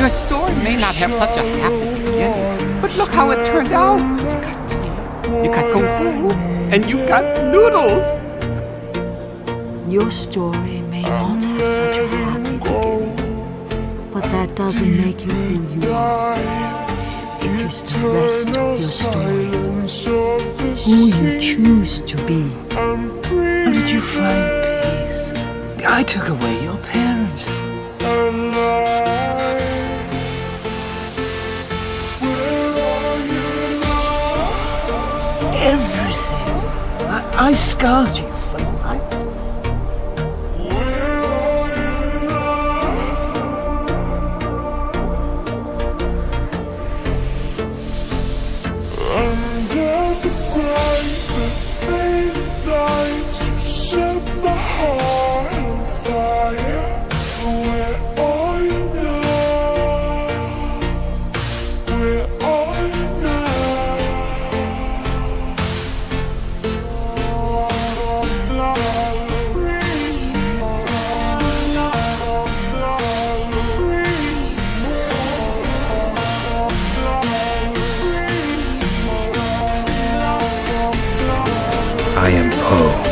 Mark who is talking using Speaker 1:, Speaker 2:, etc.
Speaker 1: Your story may not have such a happy beginning, but look how it turned out. You got kung fu, and you got noodles.
Speaker 2: Your story may not have such a happy beginning, but that doesn't make you who you are. It is the rest of your story, who you choose to be.
Speaker 3: How did you find peace? I took away your parents. Everything. I scarred you for life.
Speaker 4: Under the bright fading lights, you set my heart on fire. Where are you now? Where are you
Speaker 3: I am Poe.